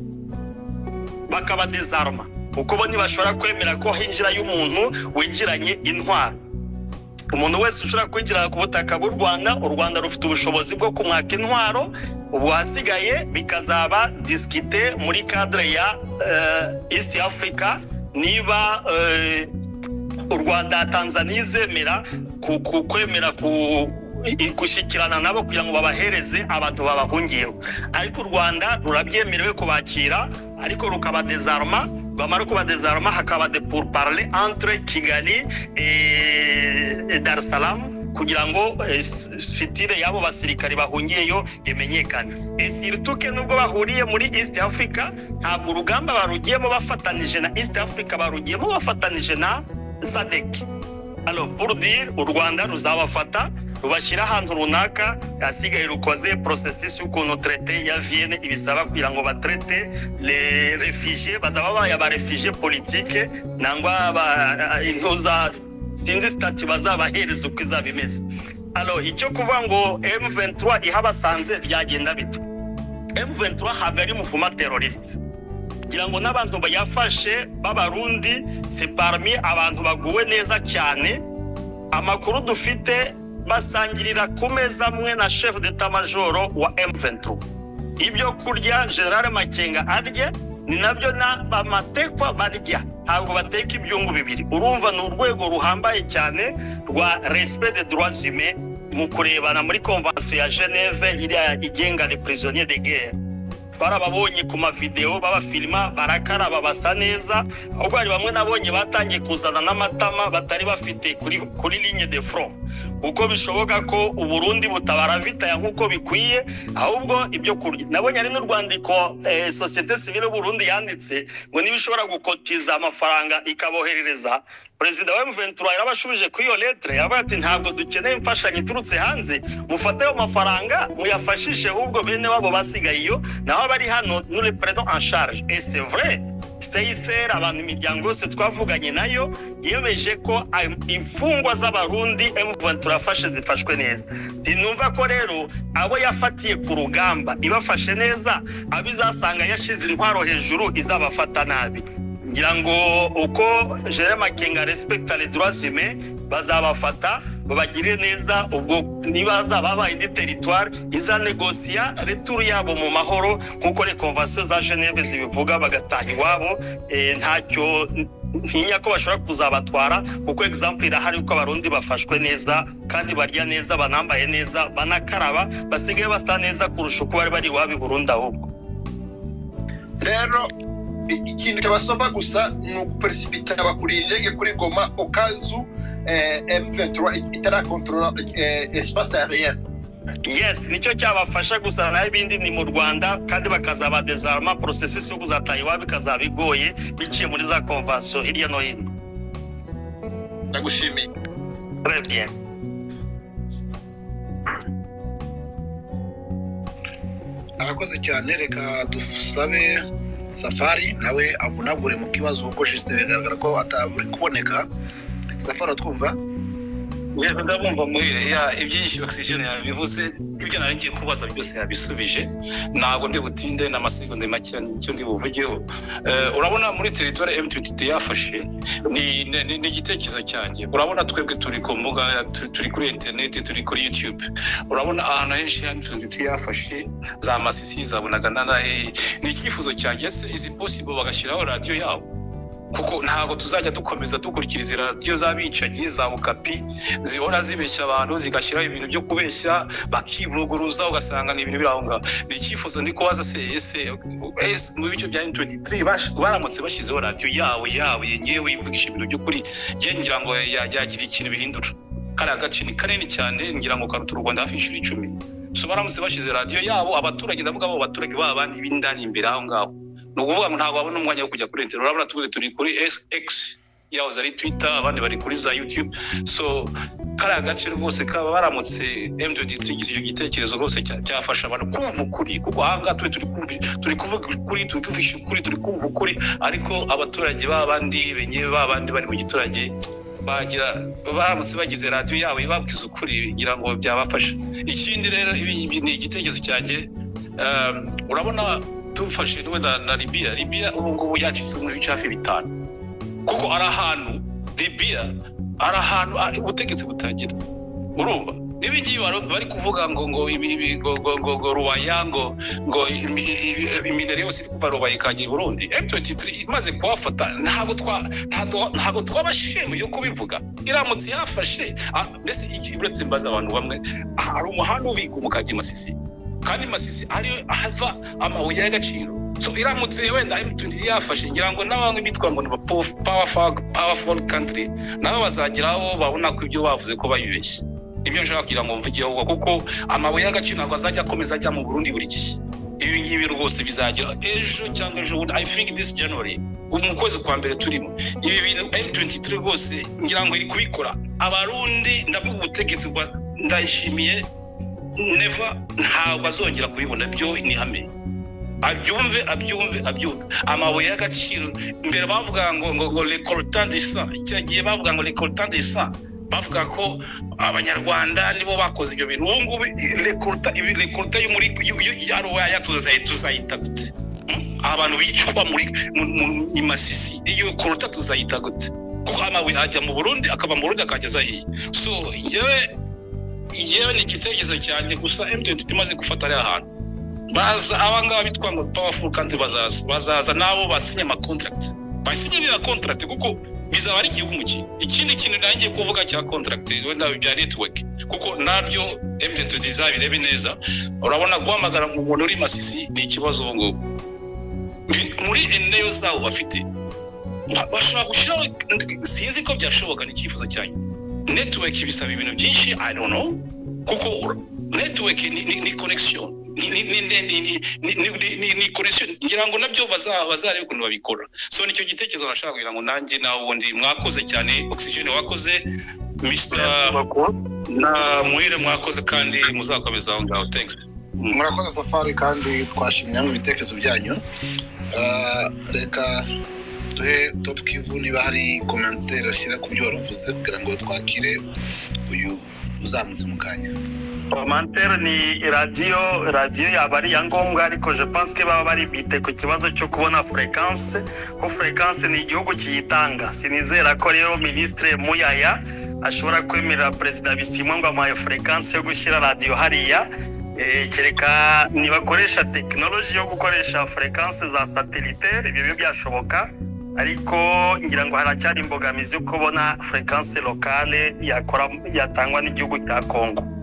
bakaba desarma kuko bo ntibashobora kwemera ko hinjira y'umuntu winjiranye intwaro. Umuntu wese ushobora kwinjira ku butaka bw'u Rwanda, u Rwanda rufite ubushobozi bwo kumwaka intwaro, ubu hasigaye bikazaba discuté muri cadre ya East Africa niba u Rwanda Tanzania zemera kwemera gushikirana nabo kugira ngo babahereze abantu babahungiyeho. Ariko u Rwanda rurabyemerewe kubakira ariko rukaba desarma bamara kuba desarma hakaba de pourparler entre Kigali et Dar es Salaam kugira ngo fitire yabo basirikari bahungiyeyo imenyekane. Surtout que nubwo bahuriye muri East Africa ntabwo urugamba barugiyemo bafatanije na East Africa barugiyemo bafatanije na SADC. Alors pour dire u Rwanda ruzabafata rubashyira ahantu runaka asigaye rukoze processus y'ukuntu traité ya Vienne ibisaba kugira ngo batraite les réfugiés bazaba baya ba réfugiés politiques nangwa intuza sinzi statut bazabahereza uko izabimeze. Alors icyo kuvuga ngo M23 ihabasanze byagenda bite? M23 habari mufuma terroriste kugira ngo n'abantu bayafashe b'abarundi c'est parmi abantu baguwe neza cyane. Amakuru dufite basangirira ku meza amwe na chef d'état-major wa M23. Ibyo kurya General Makenga arya ni nabyo na bamatekwa barya, ntabwo bateka ibyungu bibiri. Urumva ni urwego ruhambaye cyane rwa respect des droits humains mu kurebana muri convention ya Genève iriya igenga les prisonniers de guerre. Barababonye ku mavideo babafilima barakaraba basa neza, ahubwo hari bamwe nabonye batangiye kuzana n'amatama batari bafite kuri ligne de front. Uko bishoboka ko u Burundi butabara vitaya nkuko bikwiye, ahubwo ibyo kurya. Nabonye ari n'u Rwandiko société civile y'u Burundi yanditse ngo nibishobora gukotiza amafaranga ikaboherereza. President wa M23 yarabashubije kuri iyo lettre yavuga ati ntabwo dukeneye imfashanyo iturutse hanze, mufate ayo mafaranga muyafashishe ahubwo bene wabo basigaye iyo naho bari hano nous les prenons en charge. Et c'est vrai, CICR abantu imiryango yose twavuganye nayo yemeje ko imfungwa z'abarundi M23 yafashe zifashwe neza. Sinumva ko rero abo yafatiye ku rugamba ibafashe neza abizasanga yashize intwaro hejuru izabafata nabi. Ngira ngo uko General Makenga respecta les droits humains bazabafata babagire neza, ubwo nibaza babaye indi territoire iza negocia retour yabo mu mahoro nkuko les conventions za Genève zibivuga bagataha iwabo. Ntacyo ntinya ko bashobora kuzabatwara kuko example irahari uko abarundi bafashwe neza kandi barya neza banambaye neza banakaraba basigaye basa neza kurusha uko bari bari wabi Burundi. Ahubwo rero ikintu cyabasaba gusa ni uguperesipita bakuriye indege kuri Goma okazu M23 itarakontrola espace aérien. Yes, nicyo cyabafasha gusa naho ibindi ni mu Rwanda kandi bakazaba desarma processus yo kuzataha iwabo bikazabigoye biciye muri za convention hirya no hino. Ndagushimiye. Très bien. Arakoze cyane, reka dusabe Safari nawe avunagure mu kibazo uko shise bigaragara ko ataburi kuboneka. Safari twumva? Yego ndabumva muhire ya ibyinshi oxygen yabivuze, ibyo nari ngiye kubaza byose yabisubije, ntabwo ndi butinde n'amasegonde make nicyo ndi buvugeho. Urabona muri territoire M23 yafashe ni igitekerezo cyanjye. Urabona twebwe turi ku mbuga, turi kuri internet, turi kuri YouTube. Urabona ahantu henshi M23 yafashe za Masisi zabonaga ni icyifuzo cyanjye, se is possible bagashyiraho radio yabo kuko ntabwo tuzajya dukomeza dukurikiriza radiyo z'abicanyi za Okapi zihora zibeshya abantu zigashyiraho ibintu byo kubeshya bakivuguruza ugasanga ni ibintu biri aho ngaho. Ni icyifuzo ndi kubaza ese mu bice bya M23 baramutse bashyizeho radiyo yabo yenyewe ivugisha ibintu by'ukuri ngira ngo yagira ikintu bihindura. Kari agace ni kanini cyane ngira ngo karuta u Rwanda hafi inshuro 10. So baramutse bashyize radiyo yabo abaturage ndavuga abo baturage b'abandi b'indani imbere aho ngaho. No kuvuga ngo ntabwo babona umwanya wo kujya kuri internet. Urabona turi kuri X yaho ari Twitter abandi bari kuri za YouTube. So kari agace rwose kaba baramutse M23 icyo gitekerezo rwose cyafasha abantu kumva ukuri kuko ahanga turi kuvuga ukuri turi kuvisha ukuri turi kumva ukuri ariko abaturage b'abandi benyewe b'abandi bari mu giturage baramutse bagize radiyo yabo ibabwiza ukuri ngira ngo byabafasha. Ikindi rero ibi ni igitekerezo cyanjye urabona tufashe wenda na Libya ubu ngubu yacitse mu bice hafi 5 kuko ari ahantu Libya ari ahantu ubutegetsi butangira urumva n'ibingiye bari kuvuga ngo Ruwaya ngo iminere yose iri kuva Ruwaya ikagiye Burundi. M23 imaze kuhafata ntabwo twabashemu yo kubivuga iramutse yafashe mbese iki uretse mbaza abantu bamwe hari umuhanda ubika umukajya Masisi kandi Masisi ariyo hava amabuye y'agaciro. So iramutse wenda M23 yafashe ngira ngo n'abamwe bitwa ngo powerful country nabo bazagiraho babona ko ibyo bavuze ko bayibeshye. Ibyo nshaka kugira ngo mvugiyeho kuko amabuye y'agaciro ntabwo azajya akomeza ajya mu Burundi buri gihe. Ibi ngibi rwose bizagira ejo cyangwa ejo I think this January mu kwezi kwa mbere turimo ibi bintu M23 rwose ngira ngo iri kubikora. Abarundi ndavuga ubutegetsi bwa Ndayishimiye never ntabwo azongera kubibona byo ni hame. Abyumve amabuye y'agaciro mbere bavuga ngo récoltant du sang cyagiye bavuga ngo récoltant du sang bavuga ko abanyarwanda nibo bakoze ibyo bintu. Ubu ngubu récoltant yo muri Ruwaya tuzayita gute? Abantu bicwa muri Masisi iyo récoltant tuzayita gute? Kuko amabuye ajya mu Burundi akaba mu Burundi akageza hiye. So yewe ni igitekerezo cyane gusa M23 imaze gufata ari ahantu baza abangaba bitwa ngo powerful country bazaza nabo basinye ama contract basinyira contract kuko bizaba ari igihugu muki. Ikindi kintu nangiye kuvuga cya contract wenda bya network kuko nabyo M23 zabirebe neza. Urabona guhamagara mu muntu uri Masisi ni ikibazo ngo muri eneo zawo bafite bashaka gushira sinzi ko byashoboka ni cyifuzo cyane. Network bisaba ibintu byinshi I don't know kuko network ni connection ni connection ngira ngo nabyo bazarebe ukuntu babikora. So nicyo gitekerezo nashaka kugira ngo nanjye nawe ubundi mwakoze cyane Oxygen wakoze Mr. na Muhire mwakoze kandi muzakomeza aho ngaho. Thanks. Murakoze Safari kandi twashimye mu bitekerezo byanyu. Reka duhe Top Kivu niba hari commentaire ashyira ku byo waruvuze kugira ngo twakire uyu uzamutse mu kanya. Commentaire ni radio yaba ari ya ngombwa ariko je pense que baba bari bite ku kibazo cyo kubona fréquence ko fréquence ni igihugu kiyitanga. Sinizera ko rero ministre Muyaya ashobora kwemerera president Bisimwa ngo amaye fréquence yo gushyira radio hariya. Kereka nibakoresha technology yo gukoresha fréquence za satellitaire ibyo byashoboka ariko ngira ngo haracyari imbogamizi yo kubona fréquence locale yatangwa n'igihugu cya Congo.